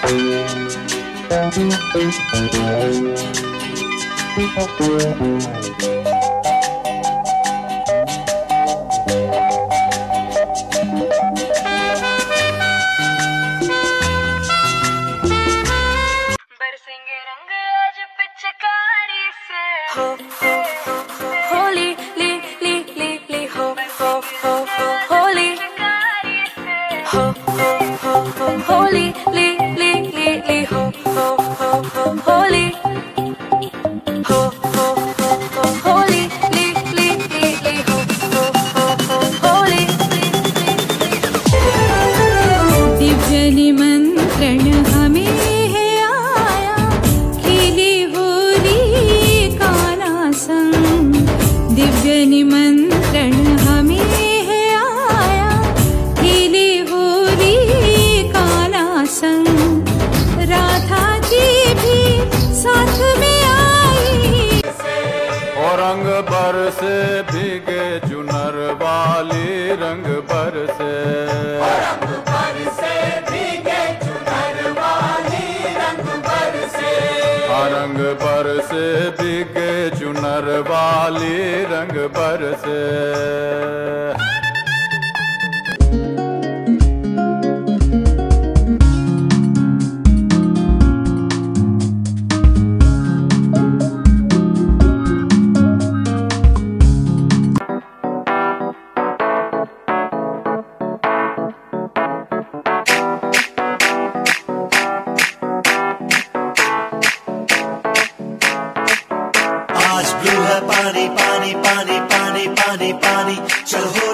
बरसेंगे रंग आज पिचकारी से होली ली ली ली ली हो होली होली ली ली ली ली हो होली होली ली ली ली ली हो होली दिव्य निमंत्रण हमें है आया खिली होली का नासंग दिव्य निमंत्रण हमें है आया खिली होली का नासंग राधा जी भी साथ में आई और रंग बरसे भीगे चुनर वाली रंग बरसे रंग बरसे भीगे चुनर वाली रंग बरसे आज ब्लू है पानी पानी पानी पानी पानी पानी चल हो